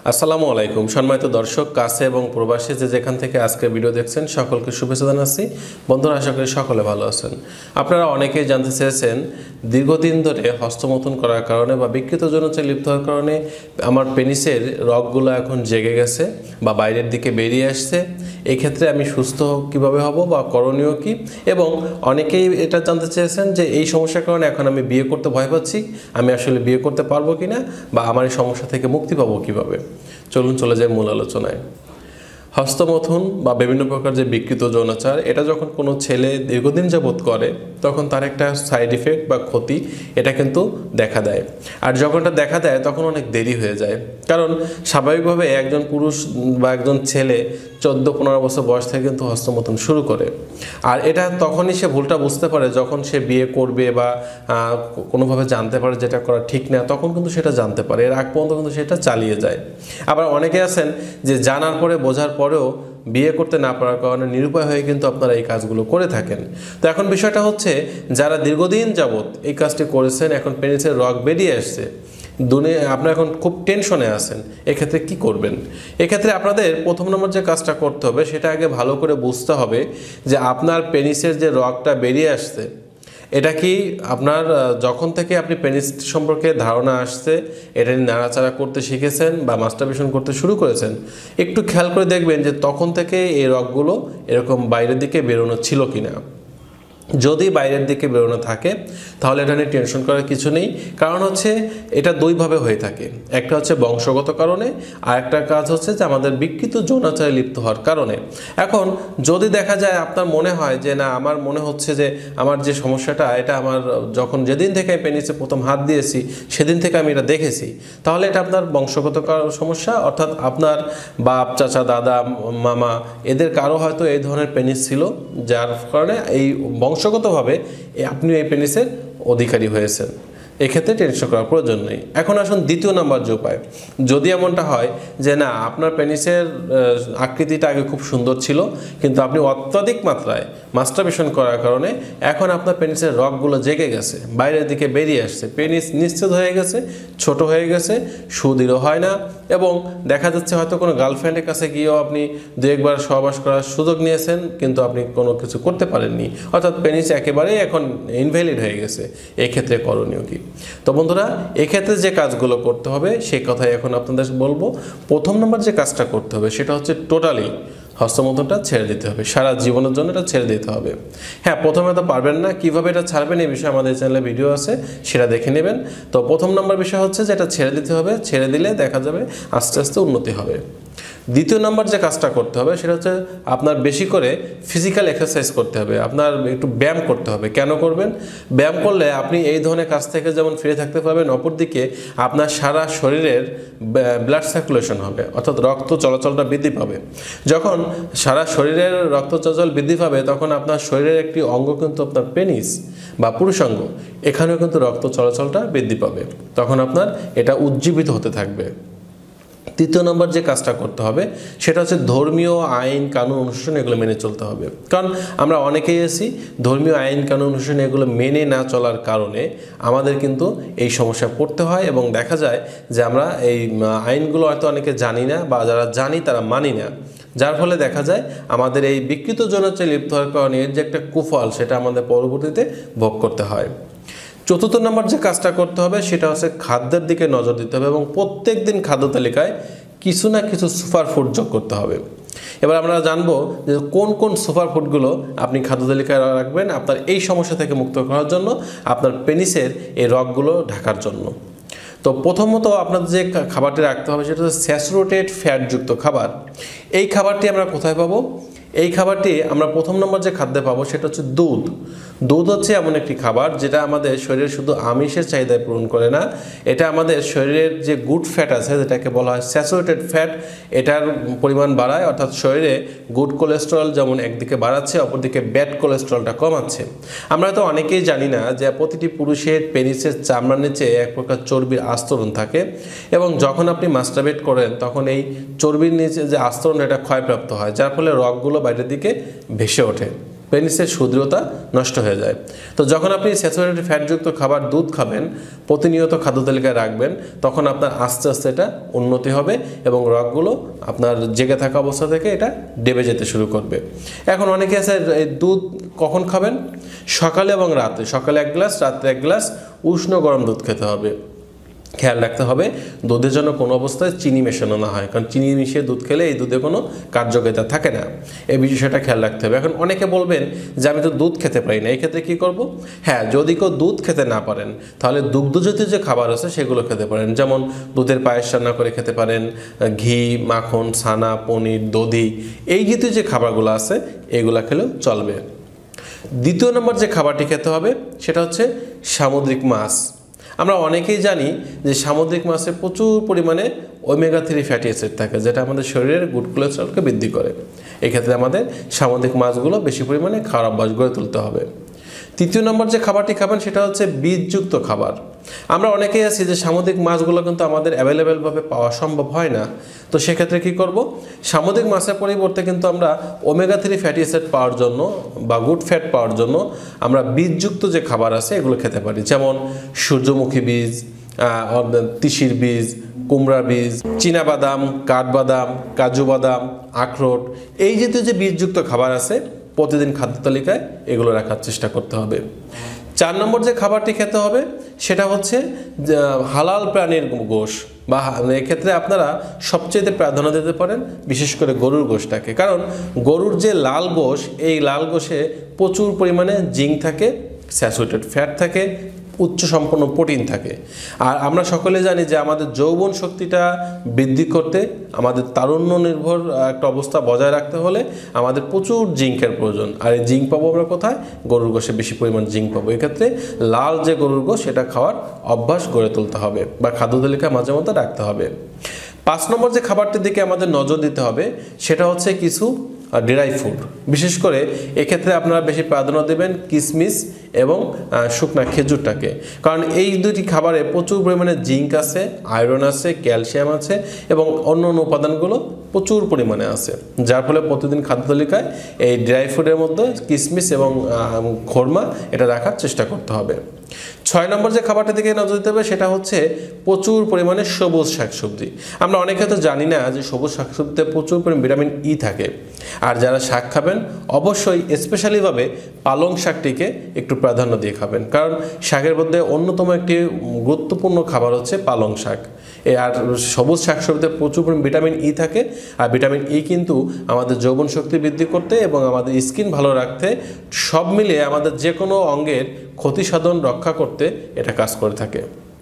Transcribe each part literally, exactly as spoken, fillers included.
আসসালামু আলাইকুম সম্মানিত দর্শক কাছে এবং প্রবাসী যে যেখান থেকে আজকে ভিডিও দেখছেন সকলকে শুভেচ্ছা জানাচ্ছি। বন্ধুরা আশা করি সকলে ভালো আছেন। আপনারা অনেকেই জানতে চেয়েছেন দীর্ঘদিন ধরে হস্তমৈথুন করার কারণে বা বিকৃত যৌনাচারে লিপ্ত হওয়ার কারণে আমার পেনিসের রগগুলো এখন জেগে গেছে বা বাইরের দিকে বেরিয়ে আসছে। এই ক্ষেত্রে আমি সুস্থ কিভাবে হব বা করণীয় কি, এবং অনেকেই এটা জানতে চেয়েছেন যে এই সমস্যার কারণে এখন আমি বিয়ে করতে ভয় পাচ্ছি, আমি আসলে বিয়ে করতে পারবো কিনা বা আমার এই সমস্যা থেকে মুক্তি পাবো কিভাবে। চলুন চলে যাই মূল আলোচনায়। হস্তমৈথুন বা বিভিন্ন প্রকার যে বিকৃত যৌনাচার, এটা যখন কোনো ছেলে দীর্ঘদিন যাবৎ করে তখন তার একটা সাইড ইফেক্ট বা ক্ষতি এটা কিন্তু দেখা দেয়। আর যখন এটা দেখা দেয় তখন অনেক দেরি হয়ে যায়, কারণ স্বাভাবিকভাবে একজন পুরুষ বা একজন ছেলে চোদ্দো পনেরো বছর বয়স থেকে কিন্তু হস্তমৈথুন শুরু করে। আর এটা তখনই সে ভুলটা বুঝতে পারে যখন সে বিয়ে করবে বা কোনোভাবে জানতে পারে যেটা করা ঠিক না, তখন কিন্তু সেটা জানতে পারে। এর আগ পর্যন্ত কিন্তু সেটা চালিয়ে যায়। আবার অনেকে আছেন যে জানার পরে বোঝার পরেও বিয়ে করতে না পারার কারণে নিরুপায় হয়ে কিন্তু আপনারা এই কাজগুলো করে থাকেন। তো এখন বিষয়টা হচ্ছে, যারা দীর্ঘদিন যাবৎ এই কাজটি করেছেন, এখন পেনিসের রগ বেরিয়ে আসছে, দুনিয়া আপনারা এখন খুব টেনশনে আছেন, এক্ষেত্রে কি করবেন? এক্ষেত্রে আপনাদের প্রথম নম্বর যে কাজটা করতে হবে সেটা আগে ভালো করে বুঝতে হবে যে আপনার পেনিসের যে রগটা বেরিয়ে আসছে এটা কি আপনার যখন থেকে আপনি পেনিস সম্পর্কে ধারণা আসছে, এটা নিয়ে নাড়াচাড়া করতে শিখেছেন বা মাস্টারবেশন করতে শুরু করেছেন, একটু খেয়াল করে দেখবেন যে তখন থেকে এই রগগুলো এরকম বাইরের দিকে বেরোনো ছিল কিনা। যদি বাইরের দিকে বেরোনো থাকে তাহলে এটা নিয়ে টেনশন করার কিছু নেই, কারণ হচ্ছে এটা দুইভাবে হয়ে থাকে। একটা হচ্ছে বংশগত কারণে, আর একটা কাজ হচ্ছে যে আমাদের বিকৃত যৌনাচারে লিপ্ত হওয়ার কারণে। এখন যদি দেখা যায় আপনার মনে হয় যে না, আমার মনে হচ্ছে যে আমার যে সমস্যাটা এটা আমার যখন যেদিন থেকে আমি পেনিসে প্রথম হাত দিয়েছি সেদিন থেকে আমি এটা দেখেছি, তাহলে এটা আপনার বংশগত সমস্যা, অর্থাৎ আপনার বাপ, চাচা, দাদা, মামা এদের কারো হয়তো এই ধরনের পেনিস ছিল, যার কারণে এই বংশগতভাবে আপনি এই পেনিসের অধিকারী হয়েছেন। এক্ষেত্রে টেনশন করার প্রয়োজন নেই। এখন আসুন দ্বিতীয় নাম্বার যে উপায়, যদি এমনটা হয় যে না, আপনার পেনিসের আকৃতিটা আগে খুব সুন্দর ছিল কিন্তু আপনি অত্যাধিক মাত্রায় মাস্টারবেশন করার কারণে এখন আপনার পেনিসের রগগুলো জেগে গেছে, বাইরের দিকে বেরিয়ে আসছে, পেনিস নিশ্চিত হয়ে গেছে, ছোট হয়ে গেছে, সুদৃঢ় হয় না, এবং দেখা যাচ্ছে হয়তো কোনো গার্লফ্রেন্ডের কাছে গিয়েও আপনি দু একবার সহবাস করার সুযোগ নিয়েছেন কিন্তু আপনি কোনো কিছু করতে পারেননি, অর্থাৎ পেনিস একেবারেই এখন ইনভ্যালিড হয়ে গেছে। এক্ষেত্রে করণীয় কি? তো বন্ধুরা, এক্ষেত্রে যে কাজগুলো করতে হবে সেই কথাই এখন আপনাদের বলবো। প্রথম নম্বর যে কাজটা করতে হবে সেটা হচ্ছে টোটালি হস্তমৈথুনটা ছেড়ে দিতে হবে, সারা জীবনের জন্য এটা ছেড়ে দিতে হবে। হ্যাঁ, প্রথমে তো পারবেন না, কীভাবে এটা ছাড়বেন এই বিষয়ে আমাদের চ্যানেলে ভিডিও আছে, সেটা দেখে নেবেন। তো প্রথম নম্বর বিষয় হচ্ছে যে এটা ছেড়ে দিতে হবে, ছেড়ে দিলে দেখা যাবে আস্তে আস্তে উন্নতি হবে। দ্বিতীয় নম্বর যে কাজটা করতে হবে সেটা হচ্ছে আপনার বেশি করে ফিজিক্যাল এক্সারসাইজ করতে হবে, আপনার একটু ব্যায়াম করতে হবে। কেন করবেন? ব্যায়াম করলে আপনি এই ধরনের কাজ থেকে যেমন ফিরে থাকতে পারবেন, অপরদিকে আপনার সারা শরীরের ব্লাড সার্কুলেশন হবে, অর্থাৎ রক্ত চলাচলটা বৃদ্ধি পাবে। যখন সারা শরীরের রক্ত চলাচল বৃদ্ধি পাবে তখন আপনার শরীরের একটি অঙ্গ কিন্তু আপনার পেনিস বা পুরুষাঙ্গ, এখানেও কিন্তু রক্ত চলাচলটা বৃদ্ধি পাবে, তখন আপনার এটা উজ্জীবিত হতে থাকবে। তৃতীয় নম্বর যে কাজটা করতে হবে সেটা হচ্ছে ধর্মীয় আইন কানুন অনুশাসন এগুলো মেনে চলতে হবে। কারণ আমরা অনেকেই আছি ধর্মীয় আইন কানুন অনুশাসন এগুলো মেনে না চলার কারণে আমাদের কিন্তু এই সমস্যা পড়তে হয়, এবং দেখা যায় যে আমরা এই আইনগুলো হয়তো অনেকে জানি না, বা যারা জানি তারা মানি না, যার ফলে দেখা যায় আমাদের এই বিকৃত যৌনাচারে লিপ্ত হওয়ার কারণে এর যে একটা কুফল সেটা আমাদের পরবর্তীতে ভোগ করতে হয়। চতুর্থ নম্বর যে কাজটা করতে হবে সেটা হচ্ছে খাদ্যের দিকে নজর দিতে হবে, এবং প্রত্যেক দিন খাদ্য তালিকায় কিছু না কিছু সুপার ফুড যোগ করতে হবে। এবার আমরা জানবো যে কোন কোন সুপার ফুডগুলো আপনি খাদ্য তালিকায় রাখবেন আপনার এই সমস্যা থেকে মুক্ত করার জন্য, আপনার পেনিসের এই রগগুলো ঢাকার জন্য। তো প্রথমত আপনাদের যে খাবারটি রাখতে হবে সেটা হচ্ছে স্যাচুরেটেড ফ্যাটযুক্ত খাবার। এই খাবারটি আমরা কোথায় পাবো? এই খাবারটি আমরা প্রথম নম্বর যে খাদ্যে পাবো সেটা হচ্ছে দুধ। দুধ হচ্ছে এমন একটি খাবার যেটা আমাদের শরীরে শুধু আমিষের চাহিদা পূরণ করে না, এটা আমাদের শরীরের যে গুড ফ্যাট আছে যেটাকে বলা হয় স্যাচুরেটেড ফ্যাট, এটার পরিমাণ বাড়ায়, অর্থাৎ শরীরে গুড কোলেস্টেরল যেমন একদিকে বাড়াচ্ছে অপরদিকে ব্যাড কোলেস্টেরলটা কমাচ্ছে। আমরা তো অনেকেই জানি না যে প্রতিটি পুরুষের পেনিসের চামড়ার নিচে এক প্রকার চর্বির আস্তরণ থাকে, এবং যখন আপনি মাস্টারবেট করেন তখন এই চর্বির নিচে যে আস্তরণ এটা ক্ষয়প্রাপ্ত হয়, যার ফলে রগগুলো বাইরের দিকে ভেসে ওঠে। পেনিসের সুদৃঢ়তা নষ্ট হয়ে যায়। তো যখন আপনি স্যাচুরেটেড ফ্যাটযুক্ত খাবার দুধ খাবেন, প্রতিনিয়ত খাদ্য তালিকায় রাখবেন, তখন আপনার আস্তে আস্তে এটা উন্নতি হবে এবং রগগুলো আপনার জেগে থাকা অবস্থা থেকে এটা ডেবে যেতে শুরু করবে। এখন অনেকে আছে এই দুধ কখন খাবেন? সকালে এবং রাতে, সকালে এক গ্লাস, রাত্রে এক গ্লাস উষ্ণ গরম দুধ খেতে হবে। খেয়াল রাখতে হবে দুধের জন্য কোনো অবস্থায় চিনি মেশানো না হয়, কারণ চিনি মিশিয়ে দুধ খেলে এই দুধে কোনো কার্যকারিতা থাকে না। এই বিষয়টা খেয়াল রাখতে হবে। এখন অনেকে বলবেন যে আমি তো দুধ খেতে পারি না, এই ক্ষেত্রে কী করব? হ্যাঁ, যদি কেউ দুধ খেতে না পারেন তাহলে দুগ্ধজাতীয় যে খাবার আছে সেগুলো খেতে পারেন, যেমন দুধের পায়েস রান্না করে খেতে পারেন, ঘি, মাখন, ছানা, পনির, দধি, এই জাতীয় যে খাবারগুলো আছে এগুলো খেলেও চলবে। দ্বিতীয় নম্বর যে খাবারটি খেতে হবে সেটা হচ্ছে সামুদ্রিক মাছ। আমরা অনেকেই জানি যে সামুদ্রিক মাছে প্রচুর পরিমাণে ওমেগা থ্রি ফ্যাটি অ্যাসিড থাকে, যেটা আমাদের শরীরের গুড কোলেস্টেরলকে বৃদ্ধি করে। এক্ষেত্রে আমাদের সামুদ্রিক মাছগুলো বেশি পরিমাণে খাওয়ার অভ্যাস গড়ে তুলতে হবে। তৃতীয় নম্বর যে খাবারটি খাবেন সেটা হচ্ছে বীজযুক্ত খাবার। আমরা অনেকেই আছি যে সামুদ্রিক মাছগুলো কিন্তু আমাদের অ্যাভেলেবেলভাবে পাওয়া সম্ভব হয় না। তো সেক্ষেত্রে কী করব? সামুদ্রিক মাছের পরিবর্তে কিন্তু আমরা ওমেগা থ্রি ফ্যাটি অ্যাসিড পাওয়ার জন্য বা গুড ফ্যাট পাওয়ার জন্য আমরা বীজযুক্ত যে খাবার আছে এগুলো খেতে পারি, যেমন সূর্যমুখী বীজ, তিসির বীজ, কুমড়া বীজ, চীনাবাদাম, কাঠবাদাম, কাজু বাদাম, আখরোট, এই জাতীয় যে বীজযুক্ত খাবার আছে প্রতিদিন খাদ্য তালিকায় এগুলো রাখার চেষ্টা করতে হবে। চার নম্বর যে খাবারটি খেতে হবে সেটা হচ্ছে হালাল প্রাণীর গোশ, বা এক্ষেত্রে আপনারা সবচেয়ে প্রাধান্য দিতে পারেন বিশেষ করে গরুর গোশটাকে, কারণ গরুর যে লাল গোশ, এই লাল গোশে প্রচুর পরিমাণে জিঙ্ক থাকে, স্যাচুরেটেড ফ্যাট থাকে, উচ্চ সম্পন্ন প্রোটিন থাকে। আর আমরা সকলে জানি যে আমাদের যৌবন শক্তিটা বৃদ্ধি করতে, আমাদের তারুণ্য নির্ভর একটা অবস্থা বজায় রাখতে হলে আমাদের প্রচুর জিঙ্কের প্রয়োজন। আর এই জিঙ্ক পাবো আমরা কোথায়? গরুর গোশে বেশি পরিমাণ জিঙ্ক পাবো। এক্ষেত্রে লাল যে গরুর গোশ সেটা খাওয়ার অভ্যাস গড়ে তুলতে হবে বা খাদ্য তালিকায় মাঝে মধ্যে রাখতে হবে। পাঁচ নম্বর যে খাবারটির দিকে আমাদের নজর দিতে হবে সেটা হচ্ছে কিছু ড্রাই ফুড। বিশেষ করে এক্ষেত্রে আপনারা বেশি প্রাধান্য দেবেন কিশমিশ এবং শুকনা খেজুরটাকে, কারণ এই দুটি খাবারে প্রচুর পরিমাণে জিঙ্ক আছে, আয়রন আছে, ক্যালসিয়াম আছে এবং অন্য অন্য উপাদানগুলো প্রচুর পরিমাণে আছে, যার ফলে প্রতিদিন খাদ্য তালিকায় এই ড্রাই ফুডের মধ্যে কিশমিশ এবং খোরমা এটা রাখার চেষ্টা করতে হবে। ছয় নম্বর যে খাবারটার দিকে নজর দিতে হবে সেটা হচ্ছে প্রচুর পরিমাণে সবুজ শাকসবজি। আমরা অনেকে তো জানি না যে সবুজ শাকসবজিতে প্রচুর পরিমাণে ভিটামিন ই থাকে। আর যারা শাক খাবেন অবশ্যই স্পেশালিভাবে পালং শাকটিকে একটু প্রাধান্য দিয়ে খাবেন, কারণ শাকের মধ্যে অন্যতম একটি গুরুত্বপূর্ণ খাবার হচ্ছে পালং শাক। আর সবুজ শাকসবজিতে প্রচুর পরিমাণে ভিটামিন ই থাকে, আর ভিটামিন ই কিন্তু আমাদের যৌবন শক্তি বৃদ্ধি করতে এবং আমাদের স্কিন ভালো রাখতে, সব মিলিয়ে আমাদের যে কোনো অঙ্গের ক্ষতি সাধন রক্ষা করতে এটা কাজ করে থাকে।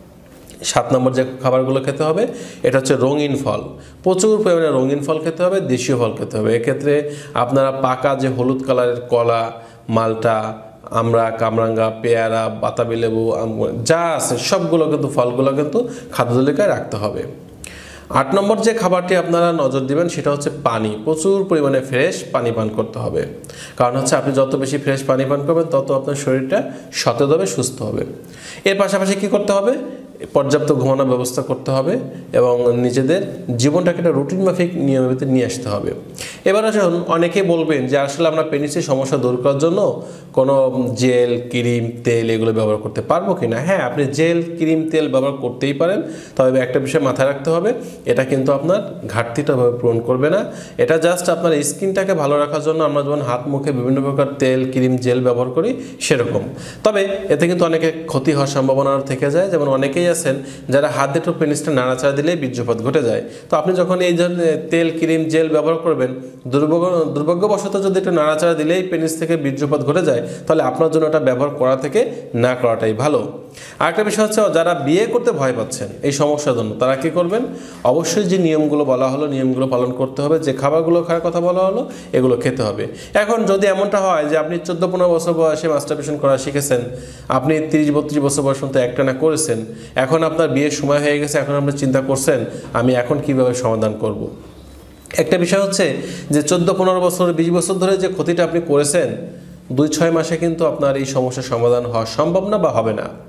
সাত নম্বর যে খাবারগুলো খেতে হবে এটা হচ্ছে রঙিন ফল। প্রচুর পরিমাণে রঙিন ফল খেতে হবে, দেশীয় ফল খেতে হবে। এক্ষেত্রে আপনারা পাকা যে হলুদ কালারের কলা, মালটা, আমরা, কামরাঙ্গা, পেয়ারা, বাতাবি লেবু, যা আছে সবগুলো কিন্তু ফলগুলো কিন্তু খাদ্য তালিকায় রাখতে হবে। আট নম্বর যে খাবারটি আপনারা নজর দিবেন সেটা হচ্ছে পানি। প্রচুর পরিমাণে ফ্রেশ পানি পান করতে হবে, কারণ হচ্ছে আপনি যত বেশি ফ্রেশ পানি পান করবেন তত আপনার শরীরটা সতেজ হবে, সুস্থ হবে। এর পাশাপাশি কি করতে হবে? পর্যাপ্ত ঘুমানোর ব্যবস্থা করতে হবে এবং নিজেদের জীবনটাকে একটা রুটিন মাফিক নিয়মের ভিতরে নিয়ে আসতে হবে। এবার আসুন, অনেকে বলবেন যে আসলে আমরা পেনিসের সমস্যা দূর করার জন্য কোনো জেল, ক্রিম, তেল এগুলো ব্যবহার করতে পারবো কি না? হ্যাঁ, আপনি জেল, ক্রিম, তেল ব্যবহার করতেই পারেন, তবে একটা বিষয় মাথায় রাখতে হবে, এটা কিন্তু আপনার ঘাটতিটাভাবে পূরণ করবে না। এটা জাস্ট আপনার স্কিনটাকে ভালো রাখার জন্য আমরা যেমন হাত মুখে বিভিন্ন প্রকার তেল, ক্রিম, জেল ব্যবহার করি সেরকম। তবে এতে কিন্তু অনেকে ক্ষতি হওয়ার সম্ভাবনা থেকে যায়, যেমন অনেকেই আছেন যারা হাত দিয়ে পেনিসটা নাড়াচাড়া দিলেই বীর্যপাত ঘটে যায়। তো আপনি যখন এই ধরনের তেল, ক্রিম, জেল ব্যবহার করবেন, দুর্ভাগ্য দুর্ভাগ্যবশত যদি একটু নাড়াচাড়া দিলেই পেনিস থেকে বীর্যপাত ঘটে যায়, তাহলে আপনার জন্য এটা ব্যবহার করা থেকে না করাটাই ভালো। আরেকটা বিষয় হচ্ছে, যারা বিয়ে করতে ভয় পাচ্ছেন এই সমস্যার জন্য, তারা কি করবেন? অবশ্যই যে নিয়মগুলো বলা হলো নিয়মগুলো পালন করতে হবে, যে খাবারগুলো খাওয়ার কথা বলা হলো এগুলো খেতে হবে। এখন যদি এমনটা হয় যে আপনি চোদ্দো পনেরো বছর বয়সে মাস্টারবেশন করা শিখেছেন, আপনি তিরিশ বত্রিশ বছর বয়স পর্যন্ত একটানা করেছেন, এখন আপনার বিয়ের সময় হয়ে গেছে, এখন আপনি চিন্তা করছেন আমি এখন কিভাবে সমাধান করব। একটা বিষয় হচ্ছে যে চোদ্দো পনেরো বছর বিশ বছর ধরে যে ক্ষতিটা আপনি করেছেন, দুই ছয় মাসে কিন্তু আপনার এই সমস্যার সমাধান হওয়া সম্ভব না বা হবে না।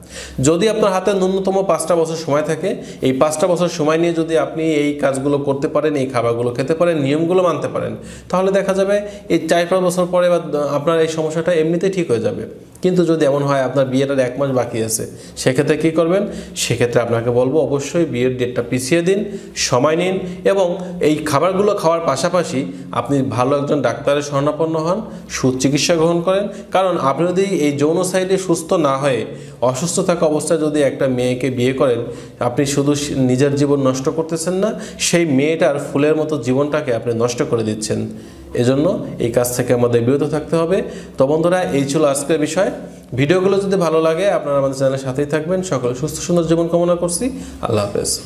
যদি আপনার হাতে ন্যূনতম পাঁচটা বছর সময় থাকে, এই পাঁচটা বছর সময় নিয়ে যদি আপনি এই কাজগুলো করতে পারেন, এই খাবারগুলো খেতে পারেন, নিয়মগুলো মানতে পারেন, তাহলে দেখা যাবে এই চার পাঁচ বছর পরে বা আপনার এই সমস্যাটা এমনিতেই ঠিক হয়ে যাবে। কিন্তু যদি এমন হয় আপনার বিয়েটার এক মাস বাকি আছে, সেক্ষেত্রে কী করবেন? সেক্ষেত্রে আপনাকে বলবো অবশ্যই বিয়ের ডেটটা পিছিয়ে দিন, সময় নিন এবং এই খাবারগুলো খাওয়ার পাশাপাশি আপনি ভালো একজন ডাক্তারের শরণাপন্ন হন, সুচিকিৎসা গ্রহণ করেন। কারণ আপনি যদি এই যৌন সাইডে সুস্থ না হয়ে অসুস্থ থাকা অবস্থায় যদি একটা মেয়েকে বিয়ে করেন, আপনি শুধু নিজের জীবন নষ্ট করতেছেন না, সেই মেয়েটার ফুলের মতো জীবনটাকে আপনি নষ্ট করে দিচ্ছেন। এজন্য এই কাজ থেকে আমাদের বিরত থাকতে হবে। তো বন্ধুরা, এই ছিল আজকের বিষয়। ভিডিওগুলো যদি ভালো লাগে আপনারা আমাদের চ্যানেলের সাথেই থাকবেন। সকলে সুস্থ সুন্দর জীবন কামনা করছি। আল্লাহ হাফেজ।